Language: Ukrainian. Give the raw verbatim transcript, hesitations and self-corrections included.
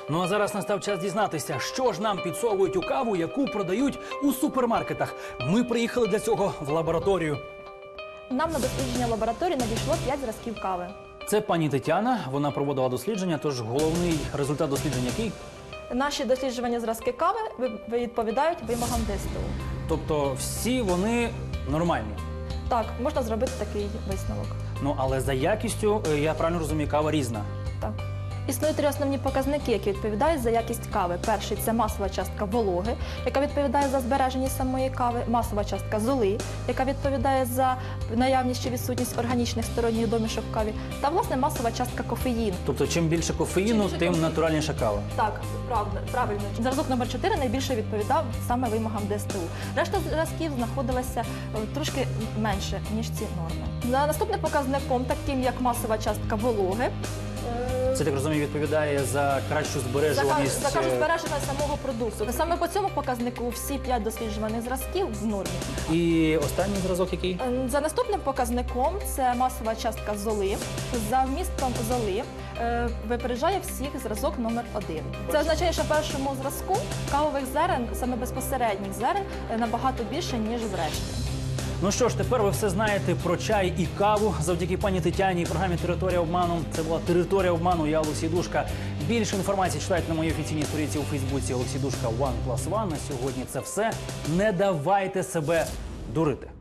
Ну а зараз настав час дізнатися, що ж нам підсовують у каву, яку продають у супермаркетах. Ми приїхали для цього в лабораторію. Нам на дослідження лабораторії надійшло п'ять зразків кави. Це пані Тетяна, вона проводила дослідження, тож головний результат дослідження який? Наші досліджування зразки кави відповідають вимогам ДСТУ. Тобто всі вони нормальні. Так, можна зробити такий висновок. Ну, але за якістю, я правильно розумію, кава різна. Так. Існують три основні показники, які відповідають за якість кави. Перший – це масова частка вологи, яка відповідає за збереженість самої кави, масова частка золи, яка відповідає за наявність чи відсутність органічних сторонніх домішок в каві, та, власне, масова частка кофеїну. Тобто, чим більше кофеїну, Чим більше тим кофеїну. натуральніша кава. Так, правда, правильно. Зразок номер чотири найбільше відповідав саме вимогам ДСТУ. Решта зразків знаходилася е, трошки менше, ніж ці норми. За наступним показником, таким як масова частка вологи, Це, так розумію, відповідає за кращу збережуваність. За кажу, збереження самого продукту. Саме по цьому показнику всі п'ять досліджуваних зразків в нормі. І останній зразок який? За наступним показником це масова частка золи. За вмістом золи е, випереджає всіх зразок номер один. Це означає, що в першому зразку кавових зерен, саме безпосередніх зерен, е, набагато більше, ніж в решті. Ну що ж, тепер ви все знаєте про чай і каву завдяки пані Тетяні і програмі «Територія обману». Це була «Територія обману». Я Олексій Душка. Більше інформації читайте на моїй офіційній сторінці у Фейсбуці Олексій Душка One Plus One. На сьогодні це все. Не давайте себе дурити.